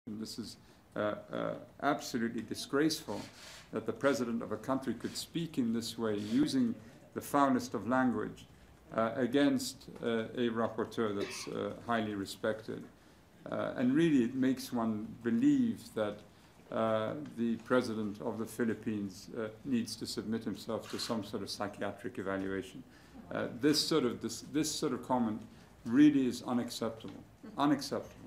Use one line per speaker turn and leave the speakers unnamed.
This is absolutely disgraceful that the president of a country could speak in this way, using the foulest of language against a rapporteur that's highly respected. And really it makes one believe that the president of the Philippines needs to submit himself to some sort of psychiatric evaluation. This sort of comment really is unacceptable. Unacceptable.